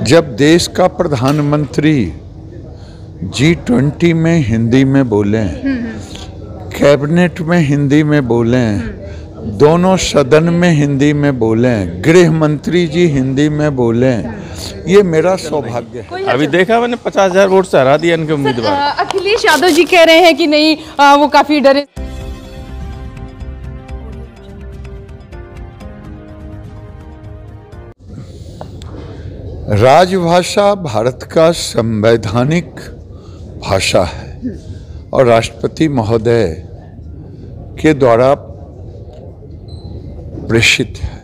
जब देश का प्रधानमंत्री G20 में हिंदी में बोलें, कैबिनेट में हिंदी में बोलें, दोनों सदन में हिंदी में बोलें, गृह मंत्री जी हिंदी में बोलें, ये मेरा सौभाग्य है। अभी देखा मैंने 50,000 वोट से हरा दिया इनके उम्मीदवार। अखिलेश यादव जी कह रहे हैं कि नहीं, वो काफी डरे। राजभाषा भारत का संवैधानिक भाषा है और राष्ट्रपति महोदय के द्वारा प्रेषित है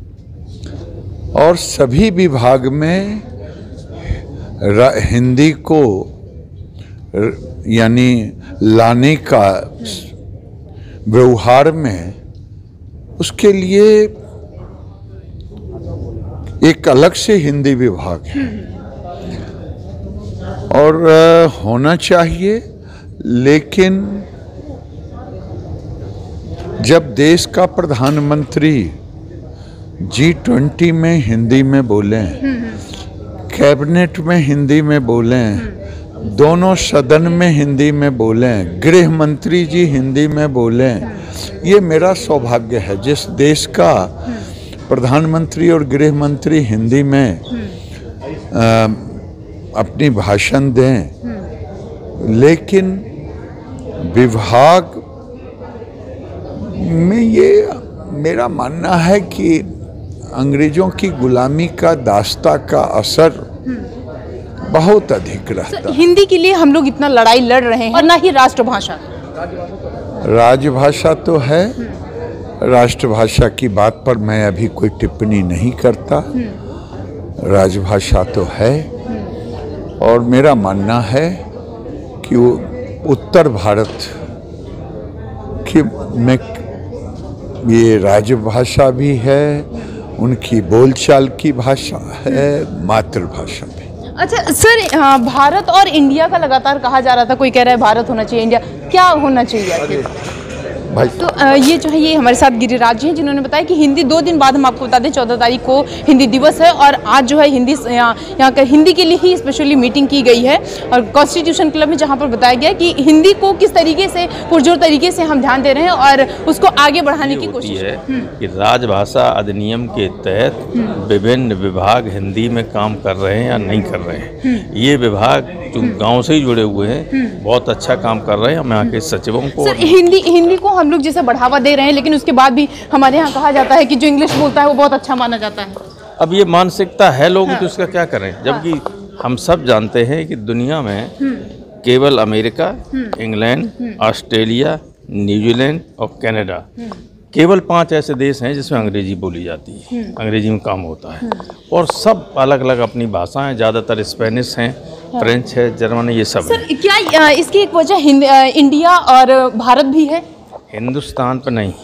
और सभी विभाग में हिंदी को यानी लाने का व्यवहार में उसके लिए एक अलग से हिंदी विभाग है और होना चाहिए। लेकिन जब देश का प्रधानमंत्री G20 में हिंदी में बोलें, कैबिनेट में हिंदी में बोलें, दोनों सदन में हिंदी में बोलें, गृह मंत्री जी हिंदी में बोलें, ये मेरा सौभाग्य है। जिस देश का प्रधानमंत्री और गृह मंत्री हिंदी में अपनी भाषण दें, लेकिन विभाग में ये मेरा मानना है कि अंग्रेजों की गुलामी का दास्ता का असर बहुत अधिक रहता है। हिंदी के लिए हम लोग इतना लड़ाई लड़ रहे हैं और ना ही राष्ट्रभाषा। राजभाषा तो है, राष्ट्रभाषा की बात पर मैं अभी कोई टिप्पणी नहीं करता। राजभाषा तो है और मेरा मानना है कि वो उत्तर भारत की में ये राजभाषा भी है, उनकी बोलचाल की भाषा है, मातृभाषा भी। अच्छा सर, भारत और इंडिया का लगातार कहा जा रहा था, कोई कह रहा है भारत होना चाहिए, इंडिया क्या होना चाहिए आखिर? तो ये जो है, ये हमारे साथ गिरिराज जी हैं जिन्होंने बताया कि हिंदी 2 दिन बाद, हम आपको बता दें 14 तारीख को हिंदी दिवस है और आज जो है हिंदी यहाँ का हिंदी के लिए ही स्पेशली मीटिंग की गई है और कॉन्स्टिट्यूशन क्लब में, जहाँ पर बताया गया है कि हिंदी को किस तरीके से पुरजोर तरीके से हम ध्यान दे रहे हैं और उसको आगे बढ़ाने की कोशिश है कि राजभाषा अधिनियम के तहत विभिन्न विभाग हिंदी में काम कर रहे हैं या नहीं कर रहे हैं। ये विभाग जो गाँव से ही जुड़े हुए हैं बहुत अच्छा काम कर रहे हैं। हम यहाँ के सचिवों को हिंदी को हम लोग जैसे बढ़ावा दे रहे हैं, लेकिन उसके बाद भी हमारे यहाँ कहा जाता है कि जो इंग्लिश बोलता है वो बहुत अच्छा माना जाता है। अब ये मानसिकता है लोगों की, उसका क्या करें, जबकि हम सब जानते हैं कि दुनिया में केवल अमेरिका, इंग्लैंड, ऑस्ट्रेलिया, न्यूजीलैंड और कनाडा, केवल 5 ऐसे देश हैं जिसमें अंग्रेजी बोली जाती है, अंग्रेजी में काम होता है और सब अलग अलग अपनी भाषाएं, ज़्यादातर स्पेनिश हैं, फ्रेंच है, जर्मन, ये सब। सर क्या इसकी एक वजह इंडिया और भारत भी है? हिंदुस्तान पर नहीं,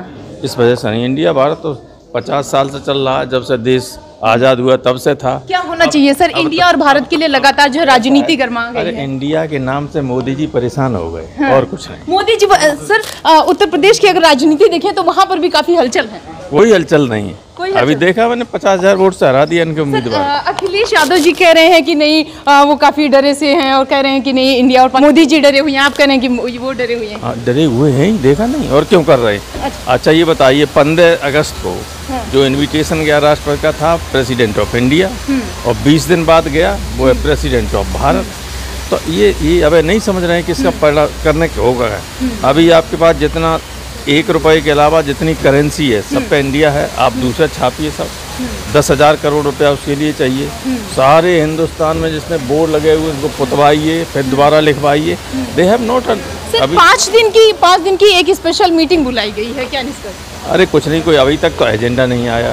इस वजह से नहीं। इंडिया भारत तो 50 साल से चल रहा है, जब से देश आज़ाद हुआ तब से था। क्या होना चाहिए सर इंडिया और भारत के लिए लगातार जो राजनीति गरमा गई है? अरे इंडिया के नाम से मोदी जी परेशान हो गए और कुछ नहीं। मोदी जी सर, उत्तर प्रदेश की अगर राजनीति देखें तो वहाँ पर भी काफी हलचल है। कोई हलचल नहीं है। अभी देखा मैंने 50,000 वोट से हरा दिया इनके उम्मीदवार। अखिलेश यादव जी कह रहे हैं कि नहीं, वो काफी डरे से हैं और कह रहे हैं कि नहीं, इंडिया और मोदी जी डरे हुए हैं। आप कह रहे हैं कि वो डरे हुए हैं? डरे हुए हैं, देखा नहीं और क्यों कर रहे हैं। अच्छा ये बताइए, 15 अगस्त को जो इन्विटेशन गया राष्ट्रपति का था प्रेसिडेंट ऑफ इंडिया और 20 दिन बाद गया वो है प्रेसिडेंट ऑफ भारत। तो ये अब नहीं समझ रहे हैं कि इसका पढ़ा करने के होगा। अभी आपके पास जितना 1 रुपये के अलावा जितनी करेंसी है सब पे इंडिया है, आप दूसरा छापिए सब। 10,000 करोड़ रुपया उसके लिए चाहिए। सारे हिंदुस्तान में जिसने बोर्ड लगे हुए उनको पुतवाइए, फिर दोबारा लिखवाइए। They have note. अभी 5 दिन की एक स्पेशल मीटिंग बुलाई गई है, क्या निष्कर्ष? अरे कुछ नहीं, कोई अभी तक तो एजेंडा नहीं आया।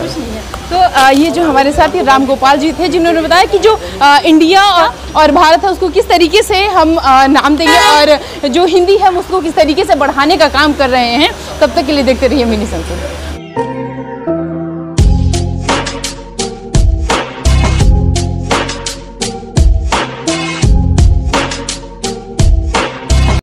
तो ये जो हमारे साथ ये राम गोपाल जी थे जिन्होंने बताया कि जो इंडिया और भारत है उसको किस तरीके से हम नाम देंगे और जो हिंदी है उसको किस तरीके से बढ़ाने का काम कर रहे हैं। तब तक के लिए देखते रहिए मिनी संसद।